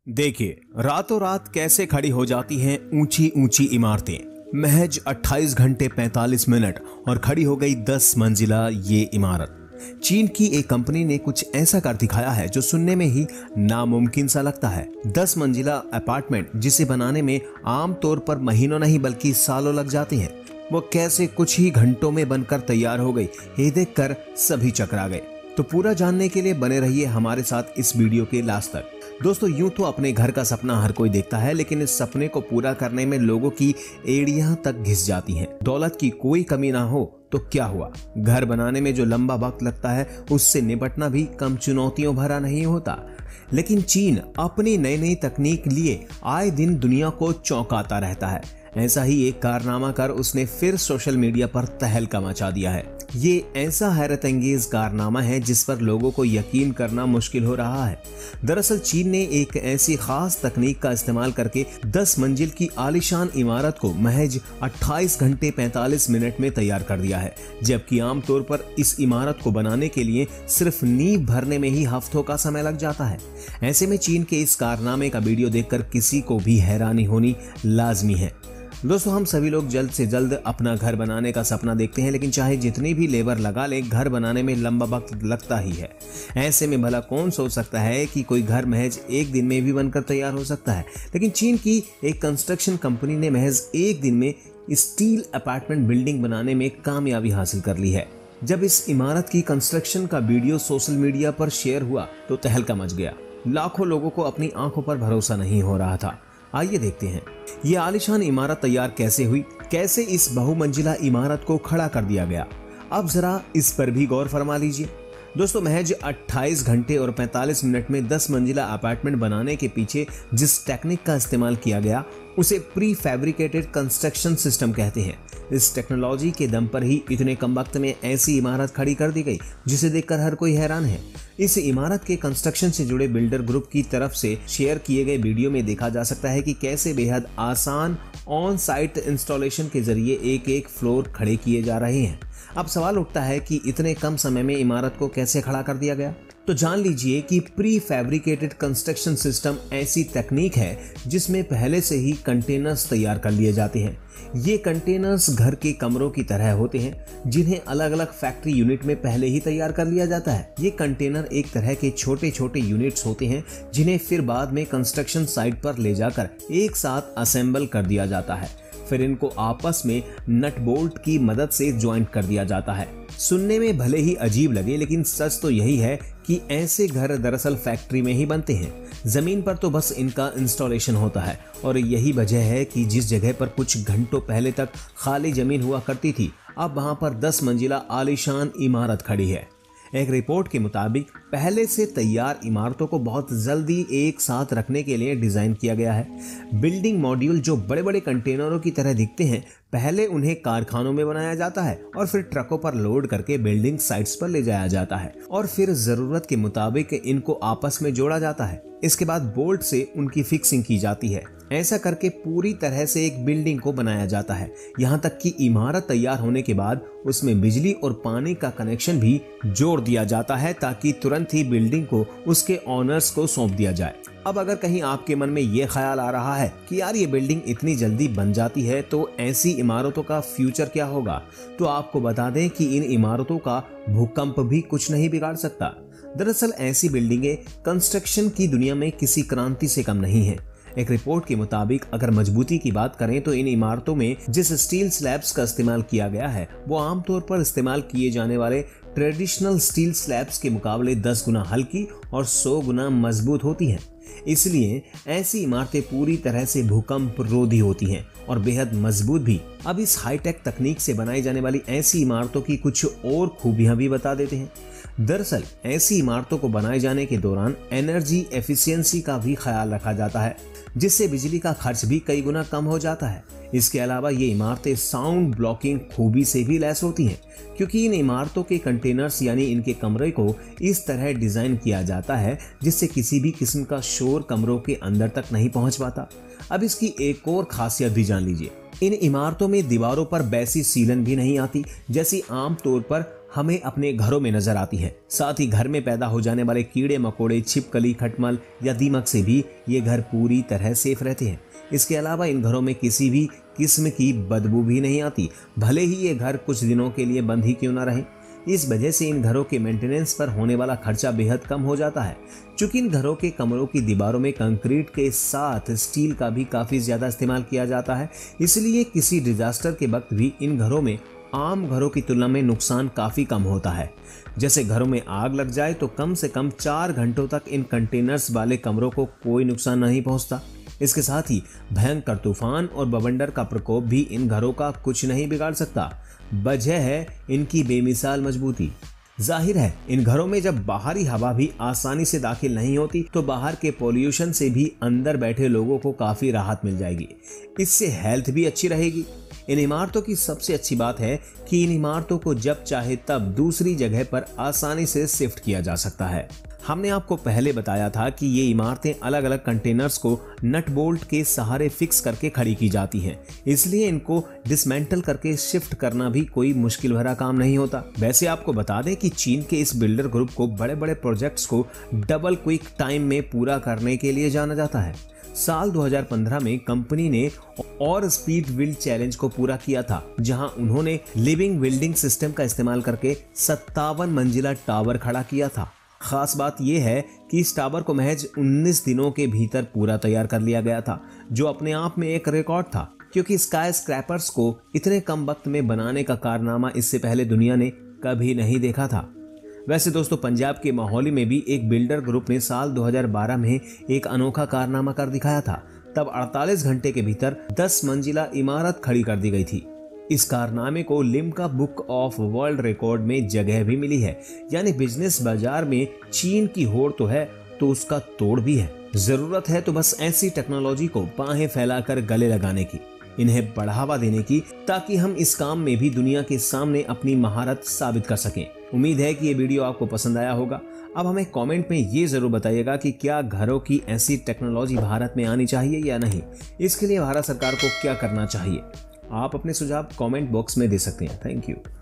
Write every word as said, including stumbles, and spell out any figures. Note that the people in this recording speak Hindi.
देखिए, रातों रात कैसे खड़ी हो जाती हैं ऊंची ऊंची इमारतें। महज अट्ठाईस घंटे पैंतालीस मिनट और खड़ी हो गई दस मंजिला ये इमारत। चीन की एक कंपनी ने कुछ ऐसा कर दिखाया है जो सुनने में ही नामुमकिन सा लगता है। दस मंजिला अपार्टमेंट जिसे बनाने में आमतौर पर महीनों नहीं बल्कि सालों लग जाते हैं, वो कैसे कुछ ही घंटों में बनकर तैयार हो गई, ये देखकर सभी चकरा गए। तो पूरा जानने के लिए बने रहिए हमारे साथ इस वीडियो के लास्ट तक। दोस्तों, यूं तो अपने घर का सपना हर कोई देखता है, लेकिन इस सपने को पूरा करने में लोगों की एड़ियां तक घिस जाती हैं। दौलत की कोई कमी ना हो तो क्या हुआ, घर बनाने में जो लंबा वक्त लगता है उससे निपटना भी कम चुनौतियों भरा नहीं होता। लेकिन चीन अपनी नई नई तकनीक लिए आए दिन दुनिया को चौंकाता रहता है। ऐसा ही एक कारनामा कर उसने फिर सोशल मीडिया पर तहलका मचा दिया है। ये ऐसा हैरत अंगेज कारनामा है जिस पर लोगों को यकीन करना मुश्किल हो रहा है। दरअसल चीन ने एक ऐसी खास तकनीक का इस्तेमाल करके दस मंजिल की आलीशान इमारत को महज अट्ठाईस घंटे पैंतालीस मिनट में तैयार कर दिया है, जबकि आमतौर पर इस इमारत को बनाने के लिए सिर्फ नींव भरने में ही हफ्तों का समय लग जाता है। ऐसे में चीन के इस कारनामे का वीडियो देखकर किसी को भी हैरानी होनी लाजमी है। दोस्तों, हम सभी लोग जल्द से जल्द अपना घर बनाने का सपना देखते हैं, लेकिन चाहे जितनी भी लेबर लगा ले, घर बनाने में लंबा वक्त लगता ही है। ऐसे में भला कौन सोच सकता है कि कोई घर महज एक दिन में भी बनकर तैयार हो सकता है। लेकिन चीन की एक कंस्ट्रक्शन कंपनी ने महज एक दिन में स्टील अपार्टमेंट बिल्डिंग बनाने में कामयाबी हासिल कर ली है। जब इस इमारत की कंस्ट्रक्शन का वीडियो सोशल मीडिया पर शेयर हुआ तो तहलका मच गया। लाखों लोगों को अपनी आंखों पर भरोसा नहीं हो रहा था। आइए देखते हैं ये आलीशान इमारत तैयार कैसे हुई, कैसे इस बहुमंजिला इमारत को खड़ा कर दिया गया। अब जरा इस पर भी गौर फरमा लीजिए। दोस्तों, महज अट्ठाईस घंटे और पैंतालीस मिनट में दस मंजिला अपार्टमेंट बनाने के पीछे जिस टेक्निक का इस्तेमाल किया गया उसे प्री फैब्रिकेटेड कंस्ट्रक्शन सिस्टम कहते हैं। इस टेक्नोलॉजी के दम पर ही इतने कम वक्त में ऐसी इमारत खड़ी कर दी गई जिसे देखकर हर कोई हैरान है। इस इमारत के कंस्ट्रक्शन से जुड़े बिल्डर ग्रुप की तरफ से शेयर किए गए वीडियो में देखा जा सकता है कि कैसे बेहद आसान ऑन साइट इंस्टॉलेशन के जरिए एक एक फ्लोर खड़े किए जा रहे हैं। अब सवाल उठता है कि इतने कम समय में इमारत को कैसे खड़ा कर दिया गया। तो जान लीजिए कि प्री फैब्रिकेटेड कंस्ट्रक्शन सिस्टम ऐसी तकनीक है जिसमें पहले से ही कंटेनर्स तैयार कर लिए जाते हैं। ये कंटेनर्स घर के कमरों की तरह होते हैं जिन्हें अलग अलग फैक्ट्री यूनिट में पहले ही तैयार कर लिया जाता है। ये कंटेनर एक तरह के छोटे छोटे यूनिट्स होते हैं जिन्हें फिर बाद में कंस्ट्रक्शन साइट पर ले जाकर एक साथ असेंबल कर दिया जाता है। फिर इनको आपस में नट बोल्ट की मदद से ज्वाइंट कर दिया जाता है। सुनने में भले ही अजीब लगे, लेकिन सच तो यही है कि ऐसे घर दरअसल फैक्ट्री में ही बनते हैं। जमीन पर तो बस इनका इंस्टॉलेशन होता है और यही वजह है कि जिस जगह पर कुछ घंटों पहले तक खाली जमीन हुआ करती थी, अब वहां पर दस मंजिला आलीशान इमारत खड़ी है। एक रिपोर्ट के मुताबिक पहले से तैयार इमारतों को बहुत जल्दी एक साथ रखने के लिए डिजाइन किया गया है। बिल्डिंग मॉड्यूल जो बड़े बड़े कंटेनरों की तरह दिखते हैं, पहले उन्हें कारखानों में बनाया जाता है और फिर ट्रकों पर लोड करके बिल्डिंग साइट्स पर ले जाया जाता है और फिर जरूरत के मुताबिक इनको आपस में जोड़ा जाता है। इसके बाद बोल्ट से उनकी फिक्सिंग की जाती है। ऐसा करके पूरी तरह से एक बिल्डिंग को बनाया जाता है। यहाँ तक कि इमारत तैयार होने के बाद उसमें बिजली और पानी का कनेक्शन भी जोड़ दिया जाता है ताकि तुरंत ही बिल्डिंग को उसके ऑनर्स को सौंप दिया जाए। अब अगर कहीं आपके मन में ये ख्याल आ रहा है कि यार ये बिल्डिंग इतनी जल्दी बन जाती है तो ऐसी इमारतों का फ्यूचर क्या होगा, तो आपको बता दें कि इन इमारतों का भूकंप भी कुछ नहीं बिगाड़ सकता। दरअसल ऐसी बिल्डिंगें कंस्ट्रक्शन की दुनिया में किसी क्रांति से कम नहीं है। एक रिपोर्ट के मुताबिक अगर मजबूती की बात करें तो इन इमारतों में जिस स्टील स्लैब्स का इस्तेमाल किया गया है वो आमतौर पर इस्तेमाल किए जाने वाले ट्रेडिशनल स्टील स्लैब्स के मुकाबले दस गुना हल्की और सौ गुना मजबूत होती हैं। इसलिए ऐसी इमारतें पूरी तरह से भूकंप रोधी होती हैं और बेहद मजबूत भी। अब इस हाईटेक तकनीक से बनाई जाने वाली ऐसी इमारतों की कुछ और खूबियां भी बता देते हैं। दरअसल ऐसी इमारतों को बनाए जाने के दौरान एनर्जी एफिशिएंसी का भी ख्याल रखा जाता है, जिससे बिजली का खर्च भी कई गुना कम हो जाता है। इसके अलावा ये इमारतें साउंड ब्लॉकिंग खूबी से भी लैस होती हैं, क्योंकि इन इमारतों के कंटेनर्स यानी इनके कमरे को इस तरह डिजाइन किया जाता है जिससे किसी भी किस्म का शोर कमरों के अंदर तक नहीं पहुंच पाता। अब इसकी एक और खासियत भी जान लीजिए। इन इमारतों में दीवारों पर वैसी सीलन भी नहीं आती जैसी आम तौर पर हमें अपने घरों में नजर आती है। साथ ही घर में पैदा हो जाने वाले कीड़े मकोड़े, छिपकली, खटमल या दीमक से भी ये घर पूरी तरह सेफ रहते हैं। इसके अलावा इन घरों में किसी भी किस्म की बदबू भी नहीं आती, भले ही ये घर कुछ दिनों के लिए बंद ही क्यों ना रहे। इस वजह से इन घरों के मेंटेनेंस पर होने वाला खर्चा बेहद कम हो जाता है। चूंकि इन घरों के कमरों की दीवारों में कंक्रीट के साथ स्टील का भी काफी ज्यादा इस्तेमाल किया जाता है, इसलिए किसी डिजास्टर के वक्त भी इन घरों में आम घरों की तुलना में नुकसान काफी कम होता है। जैसे घरों में आग लग जाए तो कम से कम चार घंटों तक इन कंटेनर्स वाले कमरों को कोई नुकसान नहीं पहुंचता। इसके साथ ही भयंकर तूफान और बवंडर का प्रकोप भी इन घरों का कुछ नहीं बिगाड़ सकता। वजह है इनकी बेमिसाल मजबूती। जाहिर है इन घरों में जब बाहरी हवा भी आसानी से दाखिल नहीं होती तो बाहर के पोल्यूशन से भी अंदर बैठे लोगों को काफी राहत मिल जाएगी। इससे हेल्थ भी अच्छी रहेगी। इन इमारतों की सबसे अच्छी बात है कि इन इमारतों को जब चाहे तब दूसरी जगह पर आसानी से शिफ्ट किया जा सकता है। हमने आपको पहले बताया था कि ये इमारतें अलग अलग कंटेनर्स को नट बोल्ट के सहारे फिक्स करके खड़ी की जाती हैं, इसलिए इनको डिसमेंटल करके शिफ्ट करना भी कोई मुश्किल भरा काम नहीं होता। वैसे आपको बता दें कि चीन के इस बिल्डर ग्रुप को बड़े बड़े प्रोजेक्ट्स को डबल क्विक टाइम में पूरा करने के लिए जाना जाता है। साल दो हज़ार पंद्रह में कंपनी ने और स्पीड बिल्ड चैलेंज को पूरा किया था, जहां उन्होंने लिविंग बिल्डिंग सिस्टम का इस्तेमाल करके सत्तावन मंजिला टावर खड़ा किया था। खास बात यह है कि इस टावर को महज उन्नीस दिनों के भीतर पूरा तैयार कर लिया गया था, जो अपने आप में एक रिकॉर्ड था, क्योंकि स्काई स्क्रैपर्स को इतने कम वक्त में बनाने का कारनामा इससे पहले दुनिया ने कभी नहीं देखा था। वैसे दोस्तों, पंजाब के मोहाली में भी एक बिल्डर ग्रुप ने साल दो हज़ार बारह में एक अनोखा कारनामा कर दिखाया था। तब अड़तालीस घंटे के भीतर दस मंजिला इमारत खड़ी कर दी गई थी। इस कारनामे को Limca book of world record में जगह भी मिली है। यानी बिजनेस बाजार में चीन की होड़ तो है तो उसका तोड़ भी है। जरूरत है तो बस ऐसी टेक्नोलॉजी को बाहें फैलाकर गले लगाने की, इन्हें बढ़ावा देने की, ताकि हम इस काम में भी दुनिया के सामने अपनी महारत साबित कर सकें। उम्मीद है कि ये वीडियो आपको पसंद आया होगा। अब हमें कमेंट में ये जरूर बताइएगा कि क्या घरों की ऐसी टेक्नोलॉजी भारत में आनी चाहिए या नहीं। इसके लिए भारत सरकार को क्या करना चाहिए। आप अपने सुझाव कमेंट बॉक्स में दे सकते हैं। Thank you.